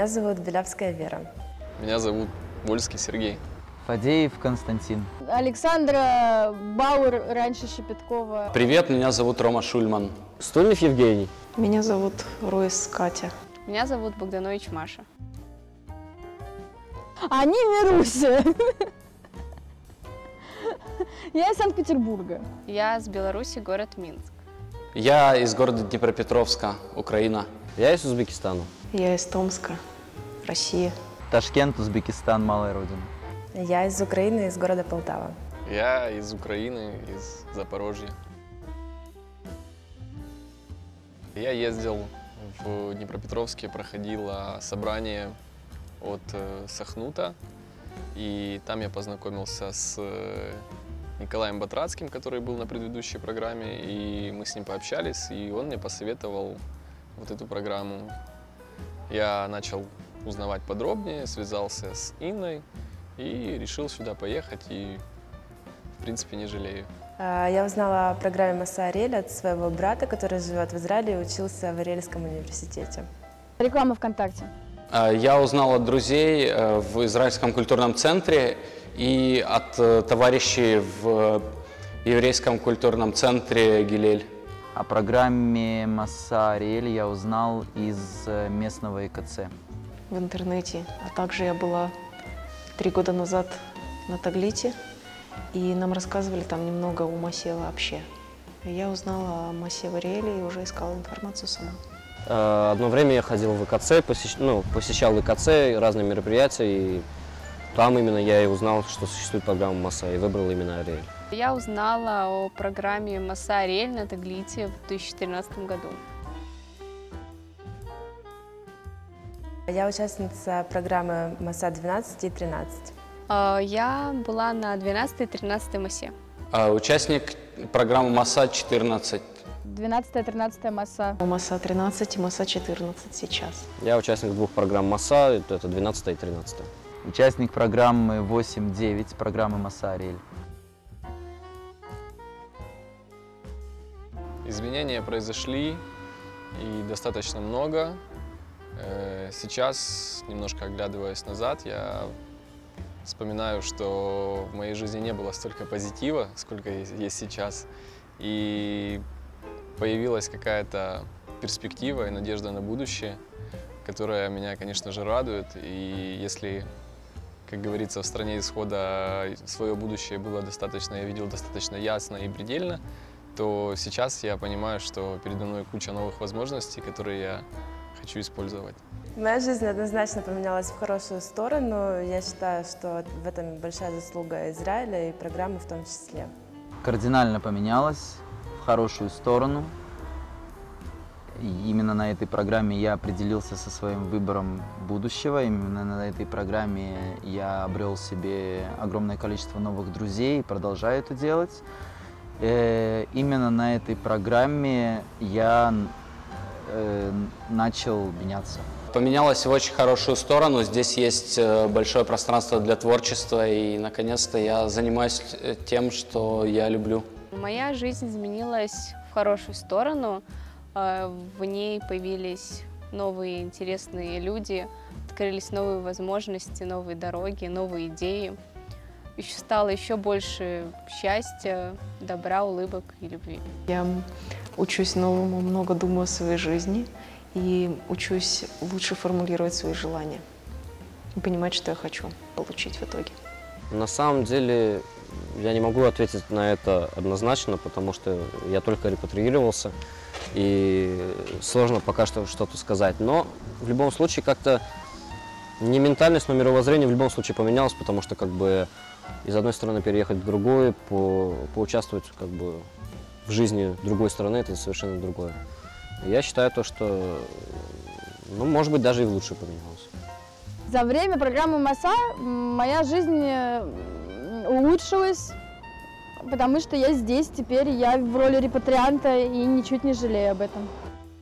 зовут Белявская Вера. Меня зовут Вольский Сергей. Фадеев Константин. Александра Бауэр, раньше Шепеткова. Привет, меня зовут Рома Шульман. Стольнев Евгений. Меня зовут Ройс Катя. Меня зовут Богданович Маша. А не Мируся. Я из Санкт-Петербурга. Я из Беларуси, город Минск. Я из города Днепропетровска, Украина. Я из Узбекистана. Я из Томска, Россия. Ташкент, Узбекистан, малая родина. Я из Украины, из города Полтава. Я из Украины, из Запорожья. Я ездил в Днепропетровске, проходил собрание от Сахнута, и там я познакомился с Николаем Батрацким, который был на предыдущей программе, и мы с ним пообщались, и он мне посоветовал вот эту программу. Я начал узнавать подробнее, связался с Инной и решил сюда поехать, и в принципе не жалею. Я узнала о программе «Масса Ариэль» от своего брата, который живет в Израиле и учился в Ариэльском университете. Реклама ВКонтакте. Я узнал от друзей в Израильском культурном центре и от товарищей в еврейском культурном центре «Гилель». О программе «Масса Ариэль» я узнал из местного ИКЦ. В интернете. А также я была 3 года назад на Таглите, и нам рассказывали там немного о массе вообще. И я узнала о массе в Ариэле и уже искала информацию сама. Одно время я ходил в ИКЦ, посещал ИКЦ, разные мероприятия, и там именно я и узнал, что существует программа «Масса», и выбрал именно Ариэль. Я узнала о программе «Масса Ариэль» на Таглите в 2013 году. Я участница программы «Масса 12 и 13». Я была на 12 и 13 массе. Участник программы «Масса 14». 12-13 масса. Масса 13 и Масса 14 сейчас. Я участник 2 программ «Масса», это 12 и 13. Участник программы 8-9, программы «Масса Ариэль». Изменения произошли, и достаточно много. Сейчас, немножко оглядываясь назад, я вспоминаю, что в моей жизни не было столько позитива, сколько есть сейчас. И появилась какая-то перспектива и надежда на будущее, которая меня, конечно же, радует. И если, как говорится, в стране исхода свое будущее было достаточно, я видел достаточно ясно и предельно, то сейчас я понимаю, что передо мной куча новых возможностей, которые я хочу использовать. Моя жизнь однозначно поменялась в хорошую сторону. Я считаю, что в этом большая заслуга Израиля и программы в том числе. Кардинально поменялась в хорошую сторону. И именно на этой программе я определился со своим выбором будущего. Именно на этой программе я обрел себе огромное количество новых друзей и продолжаю это делать. Именно на этой программе я начал меняться. Поменялось в очень хорошую сторону. Здесь есть большое пространство для творчества, и наконец-то я занимаюсь тем, что я люблю. Моя жизнь изменилась в хорошую сторону. В ней появились новые интересные люди, открылись новые возможности, новые дороги, новые идеи. Стало еще больше счастья, добра, улыбок и любви. Я учусь новому, много думаю о своей жизни и учусь лучше формулировать свои желания и понимать, что я хочу получить в итоге. На самом деле я не могу ответить на это однозначно, потому что я только репатриировался, и сложно пока что что-то сказать. Но в любом случае как-то не ментальность, но мировоззрение в любом случае поменялось, потому что как бы из одной страны переехать в другую, поучаствовать как бы в жизни другой страны, это совершенно другое. И я считаю то, что, ну, может быть, даже и в лучшее поменялось. За время программы «Масса» моя жизнь улучшилась, потому что я здесь теперь, я в роли репатрианта и ничуть не жалею об этом.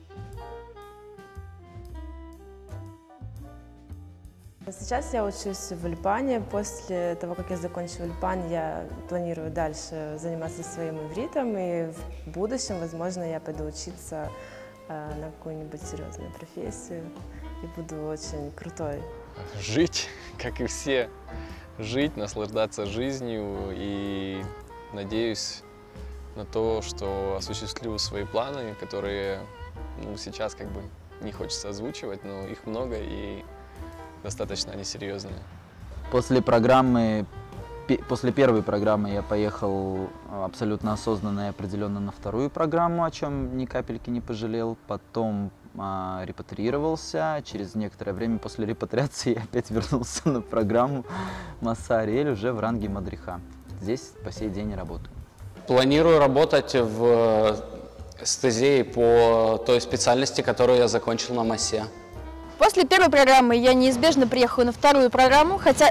Сейчас я учусь в Ульпане. После того, как я закончу Ульпан, я планирую дальше заниматься своим ивритом, и в будущем, возможно, я пойду учиться на какую-нибудь серьезную профессию и буду очень крутой. Жить, как и все, жить, наслаждаться жизнью, и надеюсь на то, что осуществлю свои планы, которые сейчас как бы не хочется озвучивать, но их много и достаточно они серьезные. После первой программы я поехал абсолютно осознанно и определенно на вторую программу, о чем ни капельки не пожалел. Потом репатриировался. Через некоторое время после репатриации я опять вернулся на программу Масса Ариэль уже в ранге мадриха. Здесь по сей день работаю. Планирую работать в эстезии по той специальности, которую я закончил на Массе. После первой программы я неизбежно приехала на вторую программу, хотя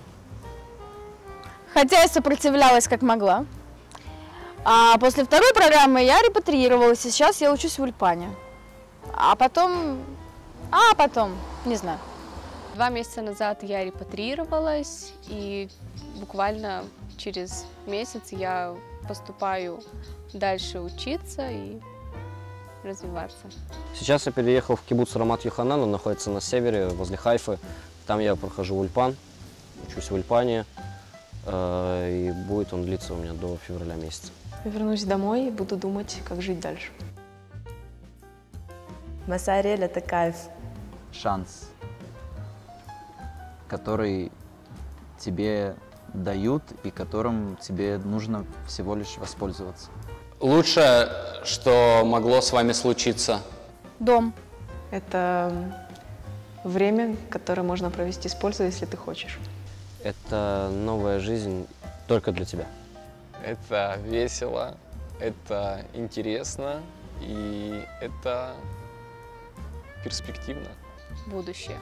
я сопротивлялась как могла. А после второй программы я репатриировалась, и сейчас я учусь в Ульпане. А потом, не знаю. 2 месяца назад я репатриировалась, и буквально через месяц я поступаю дальше учиться и развиваться. Сейчас я переехал в кибуц Рамат Йоханан, он находится на севере, возле Хайфы. Там я прохожу Ульпан, учусь в Ульпане, и будет он длиться у меня до февраля месяца. Я вернусь домой и буду думать, как жить дальше. Масса Ариэль — это кайф. Шанс, который тебе дают и которым тебе нужно всего лишь воспользоваться. Лучшее, что могло с вами случиться? Дом. Это время, которое можно провести с пользой, если ты хочешь. Это новая жизнь только для тебя. Это весело, это интересно и это перспективно. Будущее.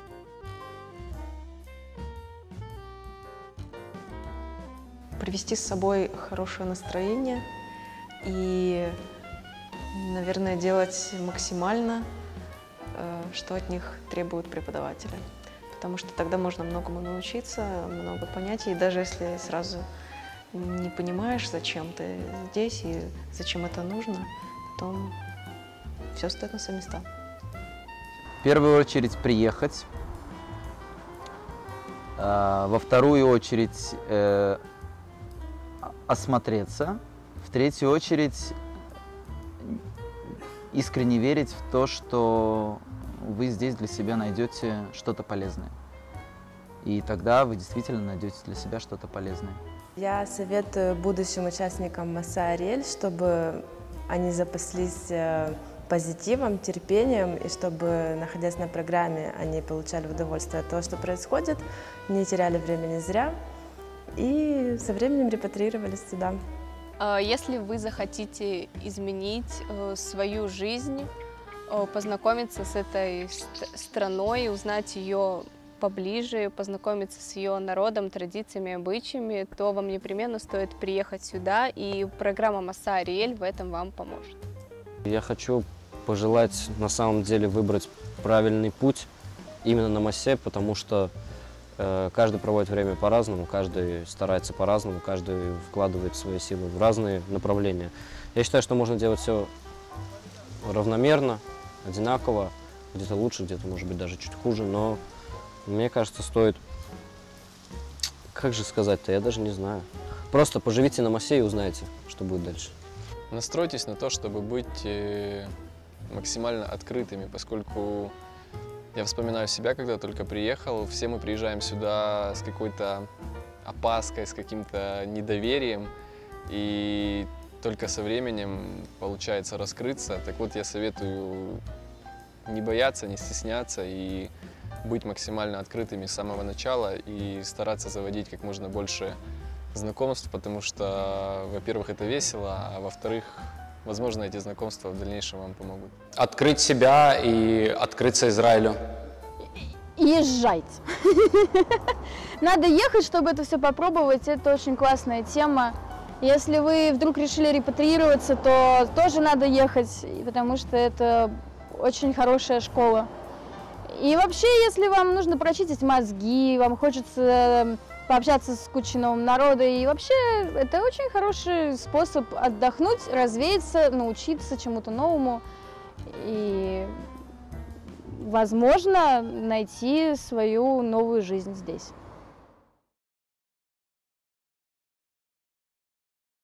Привести с собой хорошее настроение и, наверное, делать максимально, что от них требуют преподаватели. Потому что тогда можно многому научиться, много понять, и даже если сразу не понимаешь, зачем ты здесь и зачем это нужно, потом все стоит на свои места. В первую очередь приехать, во вторую очередь осмотреться, в третью очередь искренне верить в то, что вы здесь для себя найдете что-то полезное. И тогда вы действительно найдете для себя что-то полезное. Я советую будущим участникам Масса Ариэль, чтобы они запаслись позитивом, терпением, и чтобы, находясь на программе, они получали удовольствие от того, что происходит, не теряли времени зря и со временем репатриировались сюда. Если вы захотите изменить свою жизнь, познакомиться с этой страной, узнать ее поближе, познакомиться с ее народом, традициями, обычаями, то вам непременно стоит приехать сюда, и программа Масса Ариэль в этом вам поможет. Я хочу пожелать на самом деле выбрать правильный путь именно на Массе, потому что каждый проводит время по-разному, каждый старается по-разному, каждый вкладывает свои силы в разные направления. Я считаю, что можно делать все равномерно, одинаково, где-то лучше, где-то, может быть, даже чуть хуже, но мне кажется, стоит, как же сказать-то, я даже не знаю. Просто поживите на Массе и узнаете, что будет дальше. Настройтесь на то, чтобы быть максимально открытыми, поскольку я вспоминаю себя, когда только приехал, все мы приезжаем сюда с какой-то опаской, с каким-то недоверием, и только со временем получается раскрыться. Так вот, я советую не бояться, не стесняться и быть максимально открытыми с самого начала и стараться заводить как можно больше знакомств, потому что, во-первых, это весело, а во-вторых, возможно, эти знакомства в дальнейшем вам помогут. Открыть себя и открыться Израилю. Езжайте. Надо ехать, чтобы это все попробовать. Это очень классная тема. Если вы вдруг решили репатриироваться, то тоже надо ехать, потому что это очень хорошая школа. И вообще, если вам нужно прочистить мозги, вам хочется пообщаться с кучей нового народа, и вообще это очень хороший способ отдохнуть, развеяться, научиться чему-то новому. И возможно, найти свою новую жизнь здесь.